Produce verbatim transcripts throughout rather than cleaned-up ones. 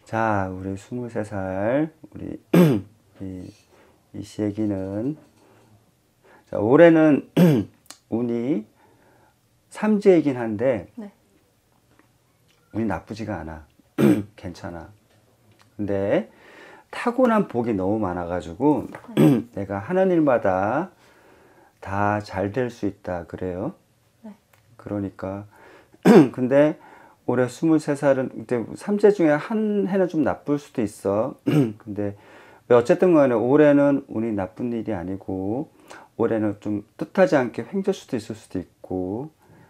자, 우리 스물세 살 우리 이, 이 씨에게는 자, 올해는 운이 삼재이긴 한데 네. 운이 나쁘지가 않아. 괜찮아. 근데 타고난 복이 너무 많아가지고 내가 하는 일마다 다 잘 될 수 있다 그래요. 네. 그러니까 근데 올해 스물세 살은 이제 삼재 중에 한 해는 좀 나쁠 수도 있어. 근데 어쨌든 간에 올해는 운이 나쁜 일이 아니고 올해는 좀 뜻하지 않게 횡재 수도 있을 수도 있고.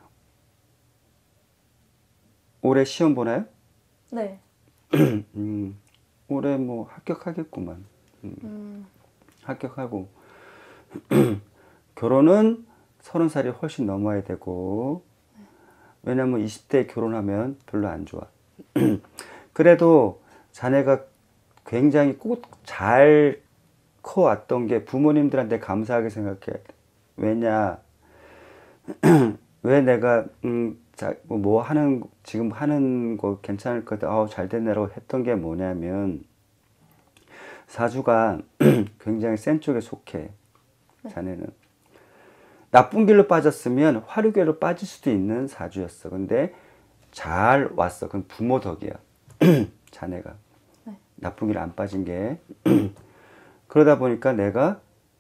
올해 시험 보나요? 네. 음, 올해 뭐 합격하겠구만. 음, 음, 합격하고 결혼은 서른 살이 훨씬 넘어야 되고 왜냐면 이십 대에 결혼하면 별로 안 좋아. 그래도 자네가 굉장히 꼭 잘 커왔던 게 부모님들한테 감사하게 생각해. 왜냐, 왜 내가, 음, 자, 뭐, 뭐 하는, 지금 하는 거 괜찮을 것 같아. 아우, 잘 됐네라고 했던 게 뭐냐면, 사주가 굉장히 센 쪽에 속해. 자네는. 나쁜 길로 빠졌으면 화류계로 빠질 수도 있는 사주였어. 근데 잘 왔어. 그건 부모 덕이야. 자네가. 네. 나쁜 길 안 빠진 게. 그러다 보니까 내가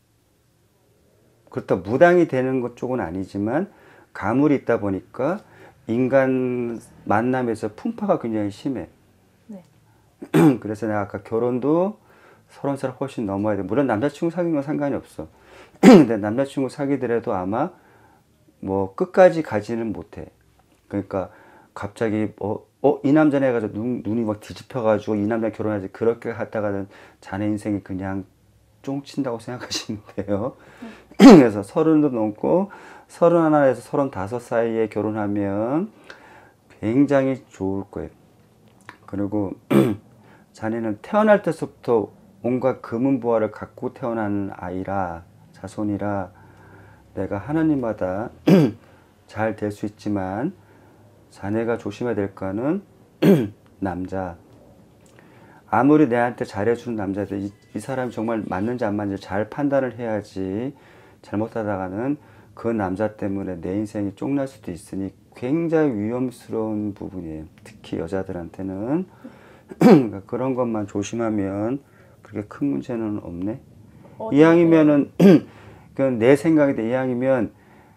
그렇다 무당이 되는 것 쪽은 아니지만 가물이 있다 보니까 인간 만남에서 풍파가 굉장히 심해. 네. 그래서 내가 아까 결혼도 서른 살 훨씬 넘어야 돼. 물론 남자친구 사귄 건 상관이 없어. 근데 남자친구 사귀더라도 아마 뭐 끝까지 가지는 못해. 그러니까 갑자기 어, 어, 이 남자네 해가지고 눈, 눈이 막 뒤집혀가지고 이 남자 결혼하지 그렇게 하다가는 자네 인생이 그냥 쫑친다고 생각하시면 돼요. 그래서 서른도 넘고 서른 하나에서 서른 다섯 사이에 결혼하면 굉장히 좋을 거예요. 그리고 자네는 태어날 때부터 온갖 금은보화를 갖고 태어난 아이라 자손이라 내가 하나님마다 잘 될 수 있지만 자네가 조심해야 될 거는 남자. 아무리 내한테 잘해주는 남자들 이, 이 사람이 정말 맞는지 안 맞는지 잘 판단을 해야지 잘못하다가는 그 남자 때문에 내 인생이 쫑날 수도 있으니 굉장히 위험스러운 부분이에요. 특히 여자들한테는. 그러니까 그런 것만 조심하면 그렇게 큰 문제는 없네. 이왕이면은 내 생각인데 이왕이면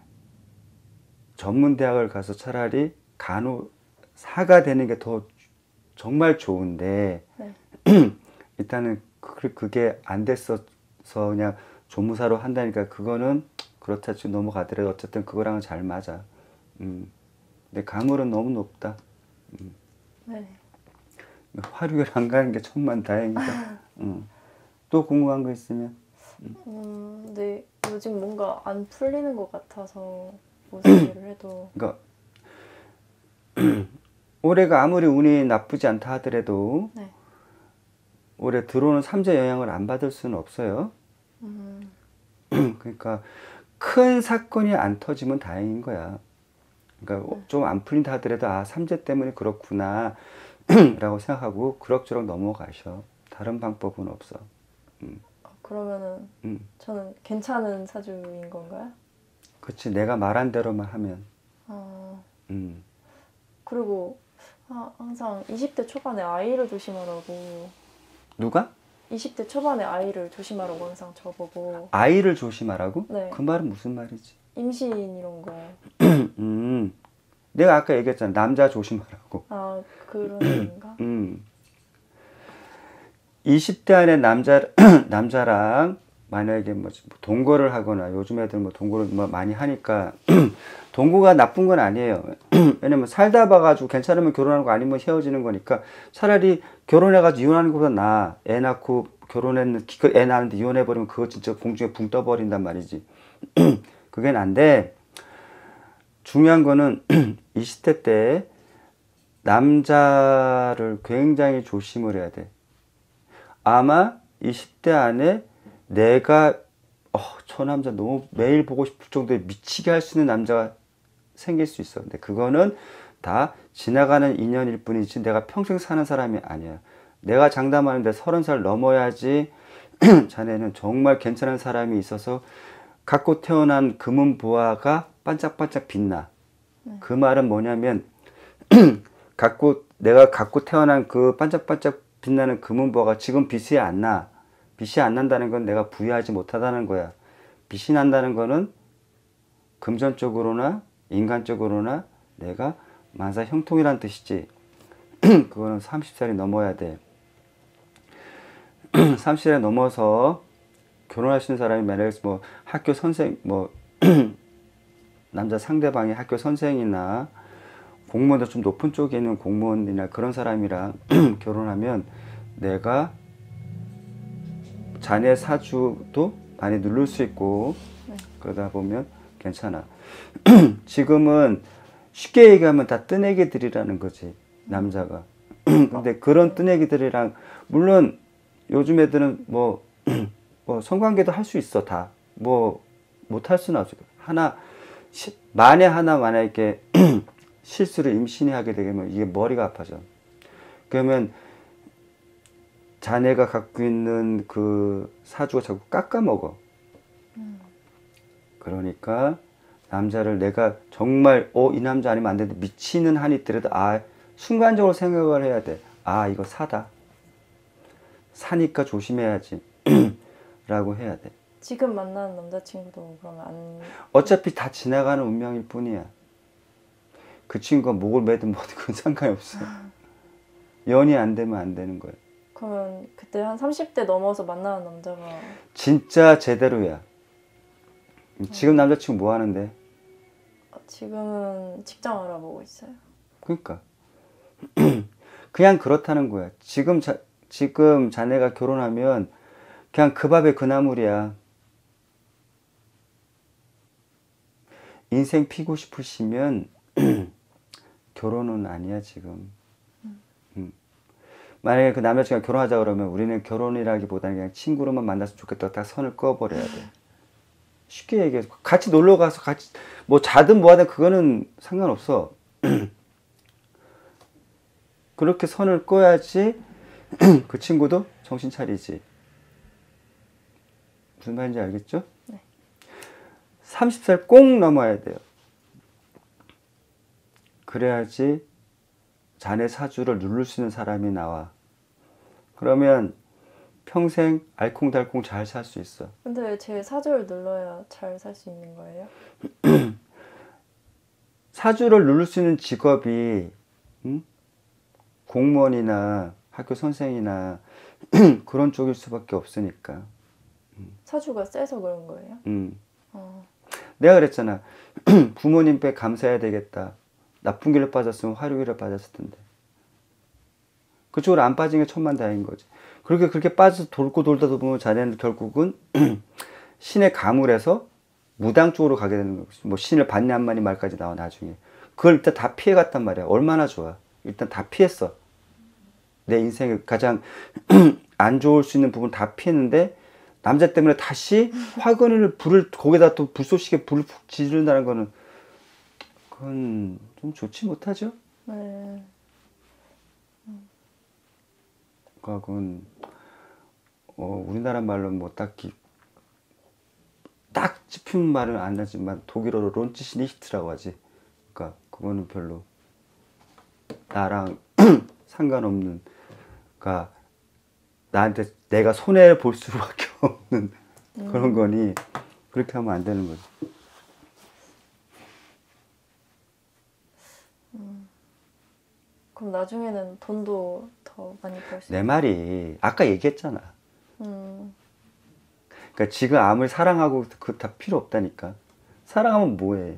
전문대학을 가서 차라리 간호사가 되는 게 더 정말 좋은데 네. 일단은 그게 안 됐어서 그냥 조무사로 한다니까 그거는 그렇다 치고 넘어가더라도 어쨌든 그거랑은 잘 맞아. 음. 근데 가물은 너무 높다. 음. 네. 화류를 안 가는 게 천만 다행이다. 음. 또 궁금한 거 있으면? 음, 음, 네. 요즘 뭔가 안 풀리는 것 같아서 무슨 일을 해도. 그러니까 올해가 아무리 운이 나쁘지 않다 하더라도 네. 올해 들어오는 삼재 영향을 안 받을 수는 없어요. 음, 그러니까 큰 사건이 안 터지면 다행인 거야. 그러니까 네. 좀 안 풀린다 하더라도 아 삼재 때문에 그렇구나 라고 생각하고 그럭저럭 넘어가셔. 다른 방법은 없어. 음. 아, 그러면은 음. 저는 괜찮은 사주인 건가요? 그렇지. 내가 말한 대로만 하면. 아, 음. 그리고 아, 항상 이십 대 초반에 아이를 조심하라고 누가? 이십 대 초반에 아이를 조심하라고 항상 저보고. 아이를 조심하라고? 네. 그 말은 무슨 말이지? 임신 이런 거. 음. 내가 아까 얘기했잖아. 남자 조심하라고. 아, 그런 의미인가? 음. 이십 대 안에 남자, 남자랑 만약에 뭐 동거를 하거나 요즘 애들 뭐 동거를 뭐 많이 하니까 동거가 나쁜 건 아니에요. 왜냐면 살다 봐가지고 괜찮으면 결혼하는 거 아니면 헤어지는 거니까 차라리 결혼해가지고 이혼하는 것보다 나아. 애 낳고 결혼했는, 애 낳는데 이혼해버리면 그거 진짜 공중에 붕 떠버린단 말이지. 그게 난데 중요한 거는 이십 대 때 남자를 굉장히 조심을 해야 돼. 아마 이십 대 안에 내가 어, 저 남자 너무 매일 보고 싶을 정도에 미치게 할 수 있는 남자가 생길 수 있어. 근데 그거는 다 지나가는 인연일 뿐이지 내가 평생 사는 사람이 아니야. 내가 장담하는데 서른 살 넘어야지 자네는 정말 괜찮은 사람이 있어서 갖고 태어난 금은보화가 반짝반짝 빛나. 네. 그 말은 뭐냐면 갖고 내가 갖고 태어난 그 반짝반짝 빛나는 금은보화가 지금 빛이 안 나. 빛이 안 난다는 건 내가 부유하지 못하다는 거야. 빛이 난다는 거는 금전적으로나 인간적으로나 내가 만사 형통이란 뜻이지. 그거는 서른 살이 넘어야 돼. 서른 살이 넘어서 결혼하시는 사람이 만약에 뭐 학교 선생, 뭐 남자 상대방이 학교 선생이나 공무원도 좀 높은 쪽에 있는 공무원이나 그런 사람이랑 결혼하면 내가 자네 사주도 많이 누를 수 있고 네. 그러다 보면 괜찮아. 지금은 쉽게 얘기하면 다 뜨내기들이라는 거지, 남자가. 근데 그런 뜨내기들이랑 물론 요즘 애들은 뭐, 뭐 성관계도 할 수 있어. 다 뭐 못할 수는 없어. 하나 시, 만에 하나 만약에 실수를 임신이 하게 되면 이게 머리가 아파져. 그러면 자네가 갖고 있는 그 사주가 자꾸 깎아먹어. 음. 그러니까 남자를 내가 정말 어, 이 남자 아니면 안 되는데 미치는 한이 있더라도 아, 순간적으로 생각을 해야 돼. 아, 이거 사다. 사니까 조심해야지. 라고 해야 돼. 지금 만나는 남자친구도 그러면 안... 어차피 다 지나가는 운명일 뿐이야. 그 친구가 목을 매든 뭐든 그건 상관이 없어. 연이 안 되면 안 되는 거야. 그러면 그때 한 삼십 대 넘어서 만나는 남자가 진짜 제대로야. 지금 남자친구 뭐 하는데? 지금은 직장 알아보고 있어요. 그러니까 그냥 그렇다는 거야. 지금 자, 지금 자네가 결혼하면 그냥 그 밥에 그 나물이야. 인생 피고 싶으시면 결혼은 아니야 지금. 음. 음. 만약에 그 남자친구가 결혼하자 그러면 우리는 결혼이라기보다는 그냥 친구로만 만났으면 좋겠다. 딱 선을 꺼버려야 돼. 쉽게 얘기해서 같이 놀러 가서 같이 뭐 자든 뭐하든 그거는 상관없어. 그렇게 선을 꺼야지 그 친구도 정신 차리지. 무슨 말인지 알겠죠? 네. 서른 살 꼭 넘어야 돼요. 그래야지 자네 사주를 누를 수 있는 사람이 나와. 그러면 평생 알콩달콩 잘 살 수 있어. 근데 제 사주를 눌러야 잘 살 수 있는 거예요? 사주를 누를 수 있는 직업이 응? 공무원이나 학교 선생이나 그런 쪽일 수밖에 없으니까. 사주가 세서 그런 거예요? 음. 어. 내가 그랬잖아. 부모님 께 감사해야 되겠다. 나쁜 길로 빠졌으면 화류길로 빠졌을 텐데. 그쪽으로 안 빠진 게 천만다행인 거지. 그렇게 그렇게 빠져서 돌고 돌다 보면 자네는 결국은 신의 가물에서 무당 쪽으로 가게 되는 거지. 뭐 신을 받냐 안 받냐 말까지 나와 나중에. 그걸 일단 다 피해갔단 말이야. 얼마나 좋아. 일단 다 피했어. 내 인생에 가장 안 좋을 수 있는 부분 다 피했는데 남자 때문에 다시 화근을 불을 거기다 또 불쏘시개 불을 푹 지른다는 거는 그건 좀 좋지 못하죠. 네. 그러니까 그건 어, 우리나라 말로 뭐 딱히 딱 짚은 말은 안 하지만 독일어로 론치시니히트라고 하지. 그러니까 그거는 별로 나랑 상관없는, 그러니까 나한테 내가 손해 볼 수밖에 없는 음. 그런 거니 그렇게 하면 안 되는 거지. 음. 그럼 나중에는 돈도 더 많이 벌 수 내 있어요? 말이 아까 얘기했잖아. 음. 그러니까 지금 아무리 사랑하고 그거 다 필요 없다니까. 사랑하면 뭐해.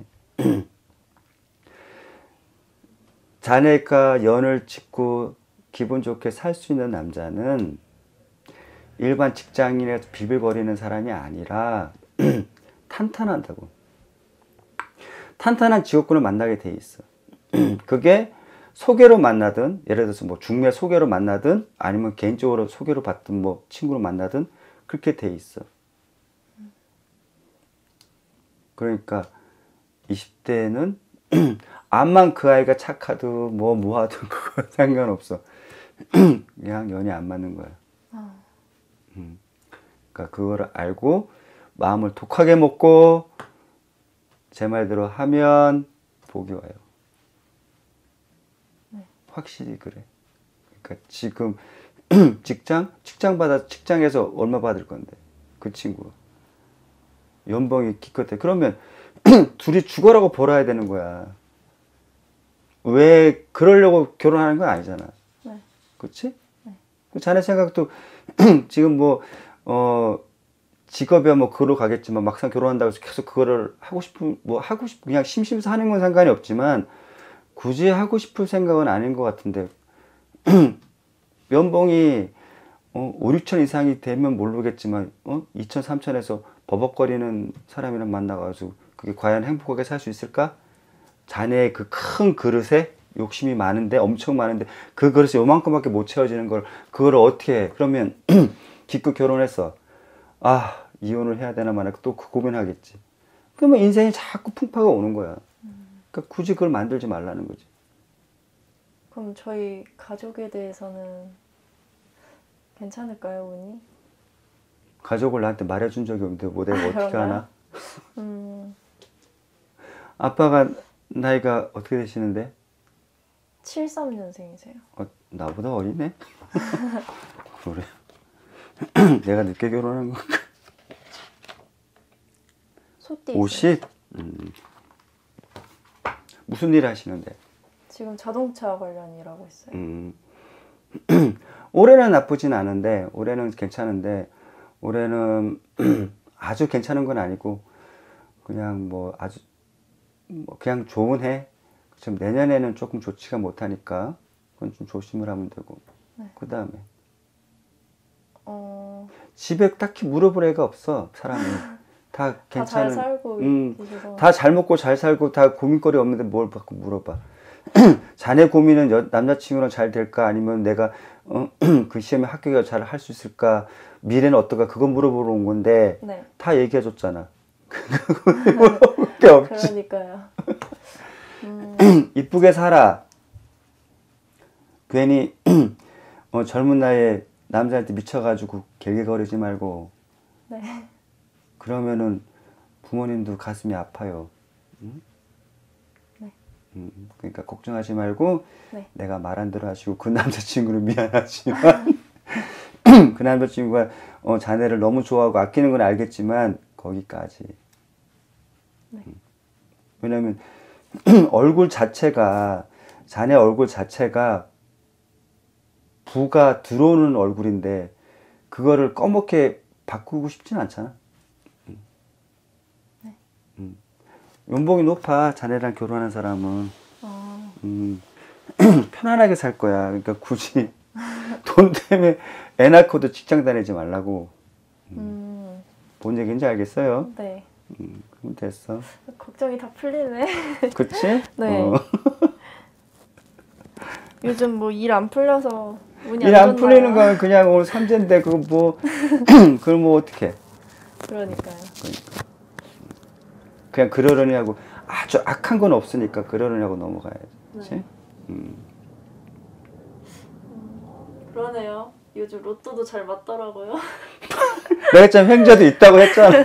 자네가 연을 짓고 기분 좋게 살 수 있는 남자는 일반 직장인에서 비빌거리는 사람이 아니라 탄탄하다고. 탄탄한 직업군을 만나게 돼 있어. 그게 소개로 만나든, 예를 들어서 뭐 중매 소개로 만나든, 아니면 개인적으로 소개로 받든, 뭐 친구로 만나든, 그렇게 돼 있어. 그러니까 이십 대는 암만 그 아이가 착하든 뭐 뭐하든 그건 상관없어. 그냥 연이 안 맞는 거야. 아, 음. 그러니까 그거를 알고 마음을 독하게 먹고 제 말대로 하면 복이 와요. 네. 확실히 그래. 그러니까 지금 직장? 직장 받아, 직장에서 얼마 받을 건데. 그 친구. 연봉이 기껏해. 그러면 둘이 죽어라고 벌어야 되는 거야. 왜 그러려고 결혼하는 건 아니잖아. 네. 그치? 네. 자네 생각도 지금 뭐, 어, 직업이야 뭐 그로 가겠지만 막상 결혼한다고 해서 계속 그거를 하고 싶은, 뭐 하고 싶, 그냥 심심해서 하는 건 상관이 없지만 굳이 하고 싶을 생각은 아닌 것 같은데 연봉이 어, 오, 육천 이상이 되면 모르겠지만 어? 이천, 삼천에서 버벅거리는 사람이랑 만나가지고 그게 과연 행복하게 살 수 있을까? 자네의 그 큰 그릇에 욕심이 많은데 엄청 많은데 그 그릇이 요만큼밖에 못 채워지는 걸 그걸 어떻게 해? 그러면 기껏 결혼했어. 아 이혼을 해야 되나 마나 또 그 고민하겠지. 그러면 인생이 자꾸 풍파가 오는 거야. 그러니까 굳이 그걸 만들지 말라는 거지. 그럼 저희 가족에 대해서는 괜찮을까요, 운이? 가족을 나한테 말해준 적이 없는데 뭐 내가 어떻게 그런가요? 하나? 음, 아빠가 나이가 어떻게 되시는데? 칠십삼 년생이세요. 어, 나보다 어리네? 그래. 내가 늦게 결혼한 거. 소띠 있어요. 오십? 음. 무슨 일 하시는데? 지금 자동차 관련 일하고 있어요. 음. 올해는 나쁘진 않은데, 올해는 괜찮은데, 올해는 아주 괜찮은 건 아니고, 그냥 뭐 아주, 뭐 그냥 좋은 해. 지금 내년에는 조금 좋지가 못하니까, 그건 좀 조심을 하면 되고, 네. 그 다음에. 어, 집에 딱히 물어볼 애가 없어, 사람이. 다 다 괜찮은. 잘 살고 음, 계셔서. 다 잘 먹고 잘 살고 다 고민거리 없는데 뭘 자꾸 물어봐. 자네 고민은 여, 남자친구랑 잘 될까? 아니면 내가 어, 그 시험에 합격을 잘 할 수 있을까? 미래는 어떨까? 그거 물어보러 온 건데 네. 다 얘기해줬잖아. 물어볼 게 없지. 그러니까요. 음, 이쁘게 살아. 괜히 어, 젊은 나이에 남자한테 미쳐가지고 개개거리지 말고. 네. 그러면은 부모님도 가슴이 아파요. 응? 네. 음, 그러니까 걱정하지 말고 네. 내가 말 안 들어 하시고 그 남자친구는 미안하지만 그 남자친구가 어, 자네를 너무 좋아하고 아끼는 건 알겠지만 거기까지. 네. 음. 왜냐면 얼굴 자체가 자네 얼굴 자체가 부가 들어오는 얼굴인데 그거를 꺼멓게 바꾸고 싶진 않잖아. 네. 음. 연봉이 높아 자네랑 결혼하는 사람은. 어, 음, 편안하게 살 거야. 그러니까 굳이 돈 때문에 애 낳고도 직장 다니지 말라고. 음, 뭔 얘기인지 알겠어요? 네. 음, 그럼 됐어. 걱정이 다 풀리네. 그치? 네. 어. 요즘 뭐 일 안 풀려서 운이 일 안 안 좋나요? 풀리는 건 그냥 오늘 삼재인데 그거 뭐 그걸 뭐 어떡해. 그러니까요. 그냥 그러려니 하고 아주 악한 건 없으니까 그러려니 하고 넘어가야지. 그치? 네. 음. 그러네요. 요즘 로또도 잘 맞더라고요. 내가 참 횡재도 있다고 했잖아.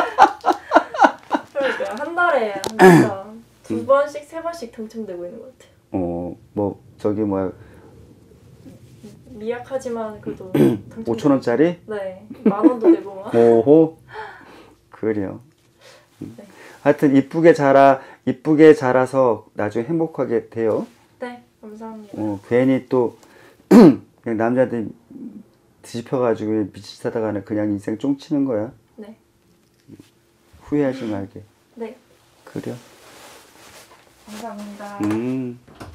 그러니까요. 한 달에 한 진짜 두 번씩 세 번씩 당첨되고 있는 것 같아요. 어, 뭐 저기 뭐야 미약하지만 그래도 당첨. 오천 원짜리? 네. 만 원도 되고 막. 오호. 그래요. 네. 하여튼 이쁘게 자라, 이쁘게 자라서 나중에 행복하게 돼요. 네. 감사합니다. 어, 괜히 또 그냥 남자들 뒤집혀가지고 미치 사다가는 그냥 인생 쫑치는 거야. 네. 후회하지 말게. 네. 그래. 감사합니다. 음.